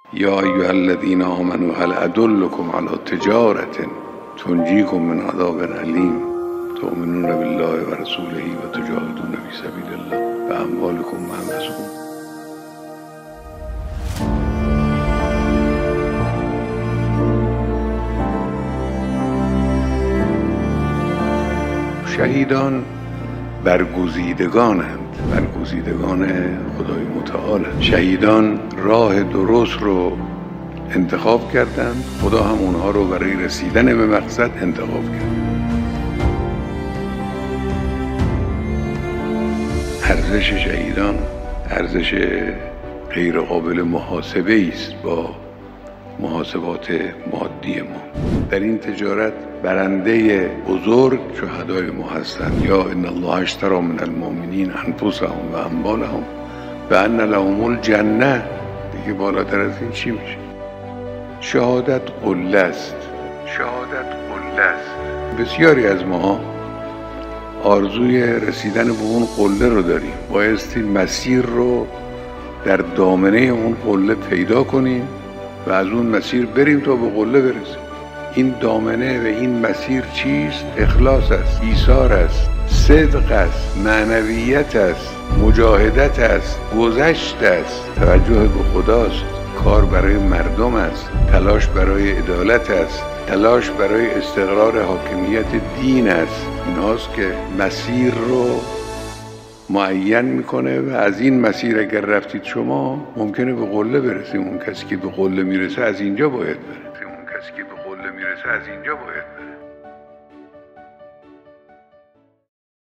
یا ایها الذین آمنوا هل ادلکم علی تجارة تنجیکم من عذاب علیم تؤمنون بالله و رسوله و تجاهدون فی سبیل الله باموالکم و انفسکم. شهیدان برگزیدگانند، برگزیدگان خدای متعال. شهیدان راه درست رو انتخاب کردند، خدا هم اونها رو برای رسیدن به مقصد انتخاب کرد. ارزش شهیدان ارزش غیر قابل محاسبه است با محاسبات مادی ما. در این تجارت برنده بزرگ شهدای ما هستند. یا ان الله اشتری من المؤمنین انفسهم و اموالهم و ان لهم الجنه. دیگه بالاتر از این چی میشه؟ شهادت قله است. شهادت قله است. بسیاری از ما آرزوی رسیدن به اون قله رو داریم. بایستی مسیر رو در دامنه اون قله پیدا کنیم و از اون مسیر بریم تا به قله برسیم. این دامنه و این مسیر چیست؟ اخلاص است، ایثار است، صدق است، معنویت است، مجاهدت است، گذشت است، توجه به خداست، کار برای مردم است، تلاش برای عدالت است، تلاش برای استقرار حاکمیت دین است. ایناست که مسیر رو معین میکنه و از این مسیر اگر رفتید شما ممکنه به قله برسیم. اون کسی که به قله میرسه از اینجا باید بره.